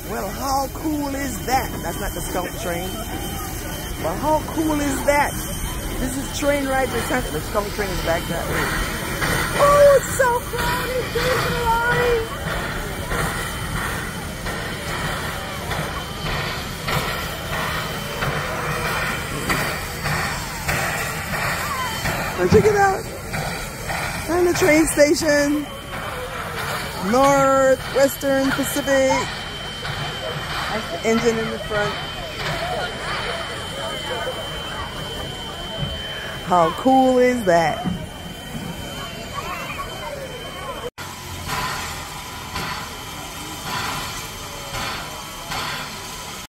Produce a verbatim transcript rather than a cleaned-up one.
Well, how cool is that? That's not the skunk train. But how cool is that? This is train ride to Santa. The skunk train is back that way. Oh, it's so crowded. There's the line. Oh, check it out. And the train station. Northwestern Pacific. That's the engine in the front. How cool is that?